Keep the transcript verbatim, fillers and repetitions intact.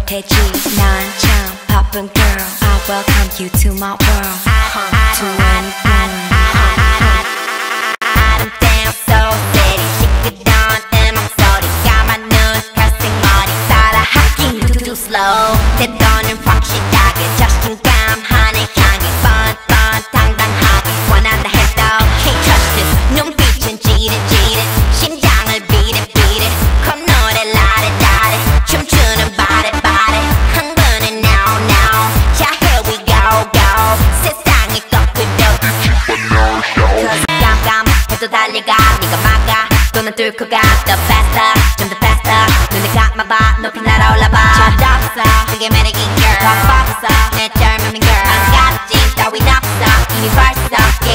못해지 난 참 바쁜 girl I welcome you to my world to anything 아름다운 소리 시끄러운 음악 소리 까만 눈 갈색 머리 따라하기 too slow 때로는 확실하게 자신감 하늘 향해 fun fun 당당하게 원한다 해도 can't trust this 눈빛은 지릿지릿 심장을 beat it beat it 컵 노래 라레 라레 춤추는 바레 바레 한 번은 now now 자 here we go go 세상이 거꾸로 Cause 깜깜해도 달려가 네가 막아 또는 뚫고 가 the faster 좀 더 faster 눈을 감아봐 높이 날아올라봐 철없어 그게 매력인 girl 더 뻗어 내 젊음인 girl 반갑지 따윈 없어 이미 벌써